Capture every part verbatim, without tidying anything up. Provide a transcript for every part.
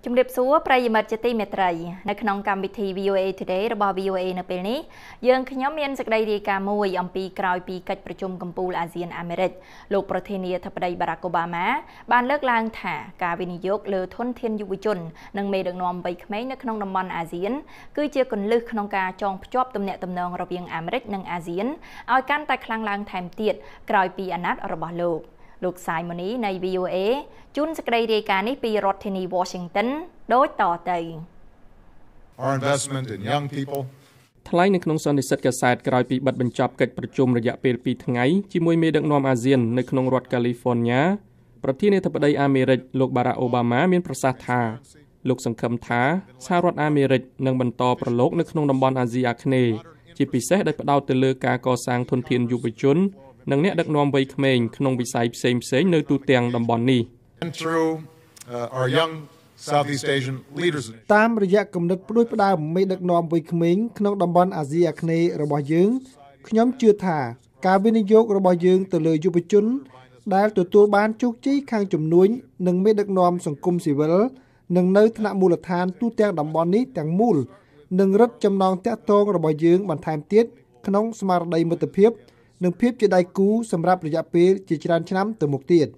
ជំរាបសួរប្រិយមិត្តជាទីមេត្រីនៅក្នុងកម្មវិធី วี โอ เอ Today របស់ วี โอ เอ នៅពេលនេះយើងខ្ញុំមានសេចក្តីរាយការណ៍មួយអំពីក្រោយពីកិច្ចប្រជុំកំពូលអាស៊ានអាមេរិកលោកប្រធានាធិបតីបារ៉ាក់អូបាម៉ាបានលើកឡើងថាការវិនិយោគលើធនធានយុវជននិងមេដឹកនាំវ័យក្មេងនៅក្នុងតំបន់អាស៊ានគឺជាគន្លឹះក្នុងការចងភ្ជាប់ទំនាក់ទំនងរវាងអាមេរិកនិងអាស៊ានឲ្យកាន់តែខ្លាំងឡើងថែមទៀតក្រោយពីអាណត្តិរបស់លោកលោកសាយម៉ូនីនៃ วี โอ เอ ជួនសេចក្តីរាយការណ៍នេះពីរដ្ឋធានី Washington ដូចតទៅ Our investment in young people ថ្លែងនៅក្នុងសន្និសីទកាសែតក្រោយពីបិទបញ្ចប់កិច្ចប្រជុំរយៈពេលពីរថ្ងៃជាមួយមេដឹកនាំអាស៊ាននៅក្នុងរដ្ឋ California ប្រធានាធិបតីអាមេរិកលោកបារ៉ាក់អូបាម៉ាមានប្រសាសន៍ថាលោកសង្ឃឹមថាសហរដ្ឋអាមេរិកនឹងបន្តប្រឡូកនៅក្នុងតំបន់អាស៊ីអាគ្នេយ៍ជាពិសេសដោយផ្ដោតទៅលើការកសាងធនធានយុវជននិងអ្នកដឹកនាំវ័យក្មេងក្នុងវិស័យផ្សេងៗនៅទូទាំងតំបន់នេះតាមរយៈគំនិតផ្ដួចផ្ដើមមេដឹកនាំវ័យក្មេងក្នុងតំបន់អាស៊ីអាគ្នេយ៍របស់យើងខ្ញុំជឿថាការវិនិយោគរបស់យើងទៅលើយុវជនដែលទទួលបានជោគជ័យខាងជំនួញនិងមេដឹកនាំសង្គមស៊ីវិលនិងនៅថ្នាក់មូលដ្ឋានទូទាំងតំបន់នេះទាំងមូលនឹងរឹតចំណងតាក់ទងរបស់យើងបន្ថែមទៀតក្នុងស្មារតីមិត្តភាពនិងភាពជាដៃគូសម្រាប់រយៈពេលជាច្រើនឆ្នាំទៅមុខទៀត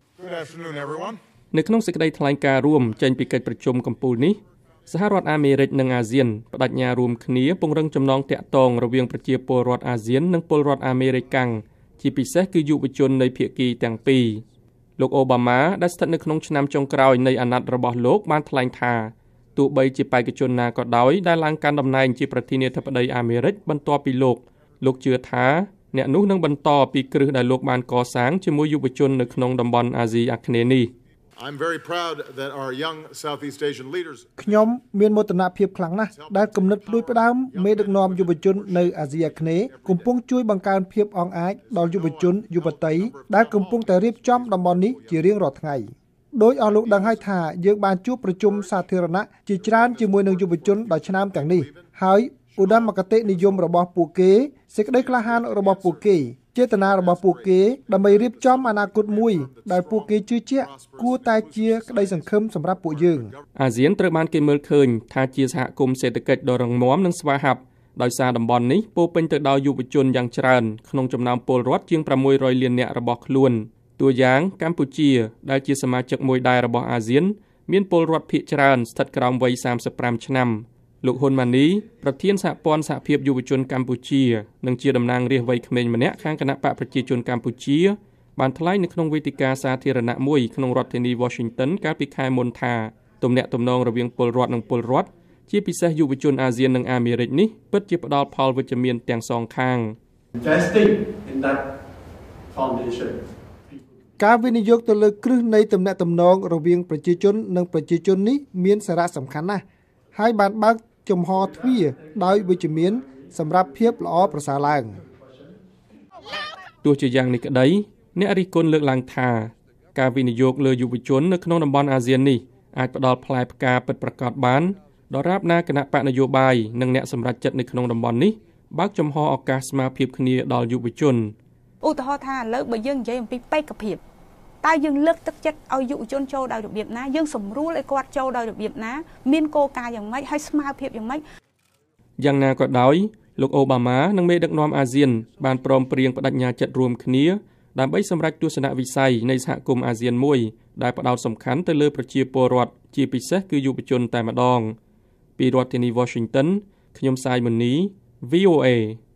នៅក្នុងសេចក្តីថ្លែងការណ៍រួមចេញពីកិច្ចប្រជុំកំពូលនេះសហរដ្ឋអាមេរិកនិងអាស៊ានបដិញ្ញារួមគ្នាពង្រឹងចំណងតាក់ទងរវាងប្រជាពលរដ្ឋអាស៊ាននិងពលរដ្ឋអាមេរិកកាំងជាពិសេសគឺយុវជននៃភាគីទាំងពីរលោកអូបាម៉ាដែលស្ថិតនៅក្នុងឆ្នាំចុងក្រោយនៃអាណត្តិរបស់លោកបានថ្លែងថាទោះបីជាបេក្ខជនណាក៏ដោយដែលឡើងកាន់តំណែងជាប្រធានាធិបតីអាមេរិកបន្ទាប់ពីលោកលោកជឿថាអ្នកនោះនឹងបន្តពីគ្រឹះដែលលោកបានកសាងជាមួយយុវជននៅក្នុងតំបន់អាស៊ីអាគ្នេយ៍នេះ I'm very proud that our young Southeast Asian leaders ខ្ញុំមានមោទនភាពខ្លាំងណាស់ដែលគំនិតផ្ដួចផ្ដើមមេដឹកនាំយុវជននៅអាស៊ីអាគ្នេយ៍កំពុងជួយបង្កើនភាពអង់អាចដល់យុវជនយុវតីដែលកំពុងតែរៀបចំតំបន់នេះជារៀងរាល់ថ្ងៃដោយអស់លោកដឹងហើយថាយើងបានជួបប្រជុំសាធារណៈជាច្រើនជាមួយនឹងយុវជនដ៏ឆ្នើមទាំងនេះហើយឧត្តមគតិនិយមរបស់ពួកគេសេចក្តីក្លាហានរបស់ពួកគេចេតនារបស់ពួកគេដើម្បីរៀបចំអនាគតមួយដែលពួកគេជឿជាក់គួរតែជាក្តីសង្ឃឹមសម្រាប់ពួកយើងអាស៊ានត្រូវបានគេមើលឃើញថាជាសហគមន៍សេដ្ឋកិច្ចដ៏រឹងមាំនិងស្វាហាប់ដោយសារតំបន់នេះពោរពេញទៅដោយយុវជនយ៉ាងច្រើនក្នុងចំណោមពលរដ្ឋជាងប្រាំមួយរយលាននាក់របស់ខ្លួនតួយ៉ាងកម្ពុជាដែលជាសមាជិកមួយដែររបស់អាស៊ានមានពលរដ្ឋភាគច្រើនស្ថិតក្រោមវ័យសាមសិបប្រាំឆ្នាំលោកហ៊ុនម៉ាណីប្រធានសហព័ន្ធសហភាពយុវជនកម្ពុជានិងជាតំណាងរាស្ត្រវ័យក្មេងម្នាក់ខាងគណៈបកប្រជាជនកម្ពុជាបានថ្លែងនៅក្នុងវេទិកាសាធារណៈមួយក្នុងរដ្ឋធានី Washington កាលពីខែមុនថាទំនាក់ទំនងរវាងពលរដ្ឋនិងពលរដ្ឋជាពិសេសយុវជនអាស៊ាននិងអាមេរិកនេះពិតជាផ្ដល់ផលវិជ្ជមានទាំងសងខាង Investing in that foundation ការវិនិយោគទៅលើគ្រឹះនៃទំនាក់ទំនងរវាងប្រជាជននិងប្រជាជននេះមានសារៈសំខាន់ណាស់ហើយបានបើកចំហទ្វារដោយវិជ្ជមានសម្រាប់ភាពល្អប្រសើរឡើងទោះជាយ៉ាងនេះក្តីអ្នករិះគន់លើកឡើងថាការវិនិយោគលើយុវជននៅក្នុងតំបន់អាស៊ាននេះអាចផ្ដល់ផ្លែផ្កាពិតប្រាកដបានដរាបណាគណៈបកនយោបាយនិងអ្នកសម្រេចចិត្តនៅក្នុងតំបន់នេះបើកចំហឱកាសស្មារភាពគ្នាដល់យុវជនឧទាហរណ៍ថាឥឡូវបើយើងនិយាយអំពីបេក្ខភាពតើយើងលើកទឹកចិត្តឲ្យយុវជនចូលដោយរបៀបណាយើងសម្រួលឲ្យគាត់ចូលដោយរបៀបណាមានគោលការណ៍យ៉ាងម៉េចហើយស្មារភាពយ៉ាងម៉េចយ៉ាងណាក៏ដោយលោកអូបាម៉ានិងមេដឹកនាំអាស៊ានបានព្រមព្រៀងបដិញ្ញាចិត្តរួមគ្នាដើម្បីសម្រេចទស្សនវិស័យនៃសហគមន៍អាស៊ានមួយដែលផ្ដោតសំខាន់ទៅលើប្រជាពលរដ្ឋជាពិសេសគឺយុវជនតែម្ដងពីរដ្ឋធានី Washington ខ្ញុំសាយម៉ូនី วี โอ เอ